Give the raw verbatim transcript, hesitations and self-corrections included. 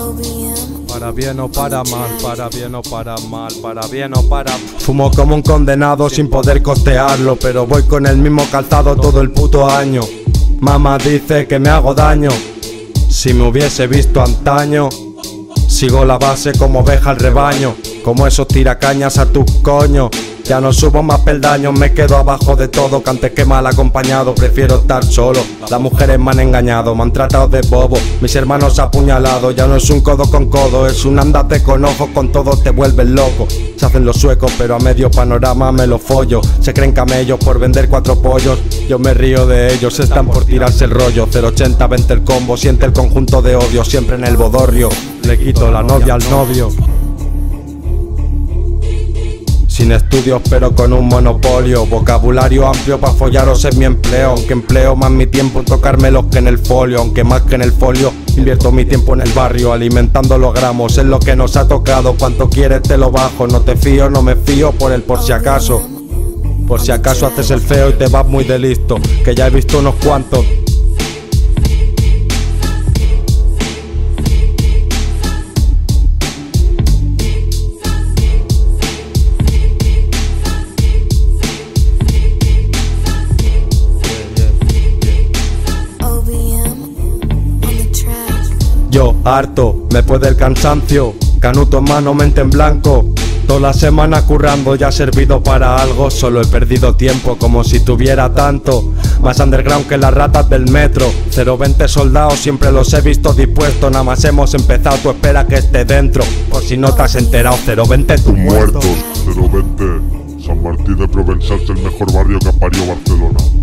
Para bien o para mal, para bien o para mal, para bien o para... Fumo como un condenado sin poder costearlo, pero voy con el mismo calzado todo el puto año. Mamá dice que me hago daño. Si me hubiese visto antaño, sigo la base como oveja al rebaño, como esos tiracañas a tus coños. Ya no subo más peldaños, me quedo abajo de todo, que antes que mal acompañado prefiero estar solo. Las mujeres me han engañado, me han tratado de bobo, mis hermanos apuñalados. Ya no es un codo con codo, es un andate con ojos, con todo te vuelves loco. Se hacen los suecos pero a medio panorama me lo follo. Se creen camellos por vender cuatro pollos, yo me río de ellos, están por tirarse el rollo. Cero ochenta, vente el combo, siente el conjunto de odio, siempre en el bodorrio. Le quito la novia al novio. Sin estudios pero con un monopolio, vocabulario amplio pa' follaros en mi empleo. Aunque empleo más mi tiempo en tocármelos que en el folio, aunque más que en el folio invierto mi tiempo en el barrio, alimentando los gramos, es lo que nos ha tocado. Cuanto quieres te lo bajo, no te fío, no me fío por el por si acaso. Por si acaso haces el feo y te vas muy de listo, que ya he visto unos cuantos. Yo, harto, me puede el cansancio, canuto en mano, mente en blanco. Toda la semana currando, ya ha servido para algo. Solo he perdido tiempo como si tuviera tanto. Más underground que las ratas del metro. Cero veinte soldados, siempre los he visto dispuestos. Nada más hemos empezado, tú espera que esté dentro. Por si no te has enterado, cero veinte tus muertos. Cero veinte, San Martín de Provençal es el mejor barrio que parió Barcelona.